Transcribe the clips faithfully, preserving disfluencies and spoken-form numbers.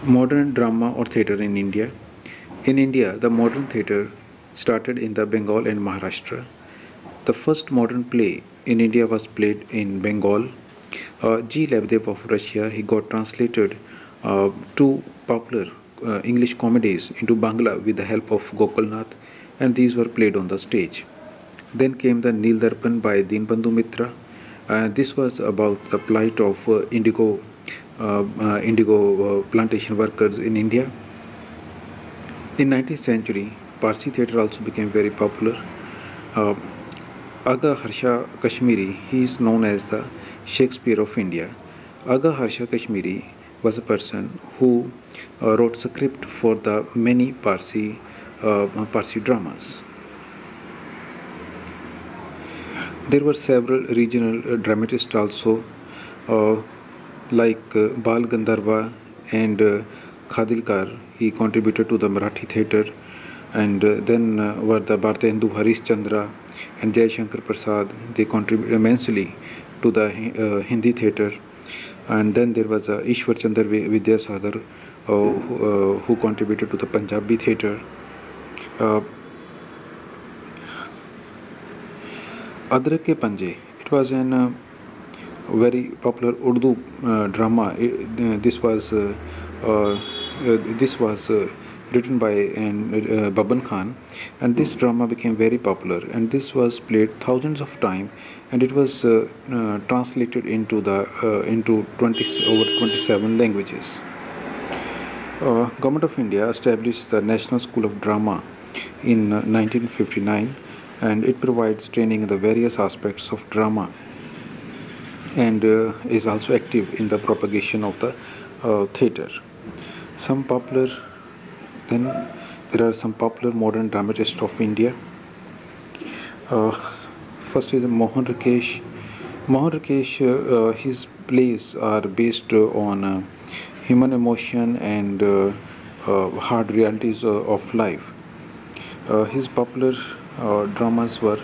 Modern drama or theatre in India. In India, the modern theatre started in the Bengal and Maharashtra. The first modern play in India was played in Bengal. Uh, G. Lebedev of Russia, he got translated uh, two popular uh, English comedies into Bangla with the help of Gokul, and these were played on the stage. Then came the Nil Darpan by Dinbandhu Mitra. Uh, this was about the plight of uh, indigo, uh, uh, indigo uh, plantation workers in India. In nineteenth century, Parsi theatre also became very popular. Uh, Aga Harsha Kashmiri, he is known as the Shakespeare of India. Aga Harsha Kashmiri was a person who uh, wrote script for the many Parsi uh, Parsi dramas. There were several regional uh, dramatists also, uh, like uh, Bal Gandharva and uh, Khadilkar. He contributed to the Marathi theatre, and uh, then uh, were the Bhartendu Harish Chandra and Jai Shankar Prasad. They contributed immensely to the uh, Hindi theatre. And then there was uh, Ishwar Chandra Vidyasagar, uh, who, uh, who contributed to the Punjabi theatre. Uh, Adrak Ke Panje, it was an uh, very popular Urdu uh, drama. It, uh, this was uh, uh, uh, this was uh, written by an, uh, Baban Khan, and this drama became very popular. And this was played thousands of times, and it was uh, uh, translated into the uh, into twenty over twenty-seven languages. Uh, Government of India established the National School of Drama in uh, nineteen fifty-nine, and it provides training in the various aspects of drama, and uh, is also active in the propagation of the uh, theatre. Some popular, then there are some popular modern dramatists of India. Uh, first is Mohan Rakesh. Mohan Rakesh, uh, uh, his plays are based uh, on uh, human emotion and uh, uh, hard realities uh, of life. Uh, his popular uh, dramas were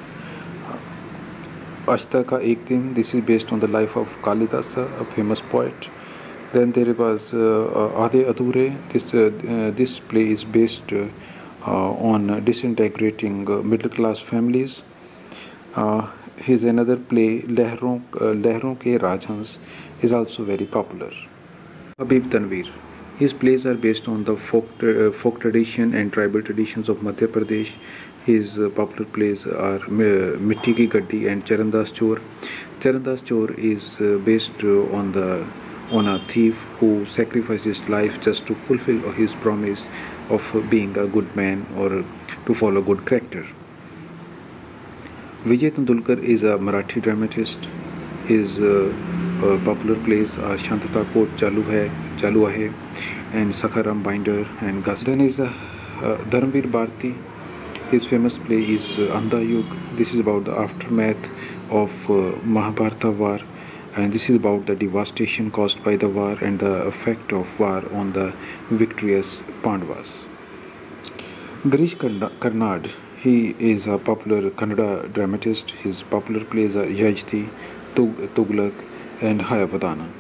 Ashta Ka Ek Din. This is based on the life of Kalidasa, a famous poet. Then there was uh, Aadhe Adhure. This uh, uh, this play is based uh, uh, on disintegrating uh, middle class families. Uh, his another play Lehron uh, Lehron Ke Rajhans is also very popular. Habib Tanvir. His plays are based on the folk uh, folk tradition and tribal traditions of Madhya Pradesh. His uh, popular plays are uh, Mitti Ki Gaddi and Charandas Chor. Charandas Chor is uh, based uh, on the on a thief who sacrificed his life just to fulfill his promise of being a good man or to follow good character. Vijay Tendulkar is a Marathi dramatist. His uh, uh, popular plays are Shantata Kot Chalu Hai, Chalu Hai, and Sakharam Binder and Gas. Then is uh, uh, Dharmveer Bharti. His famous play is uh, Andha Yug. This is about the aftermath of uh, Mahabharata war, and this is about the devastation caused by the war and the effect of war on the victorious Pandavas. Girish Karnad, he is a popular Kannada dramatist. His popular plays are Yajti, Tug Tuglak, and Hayavadana.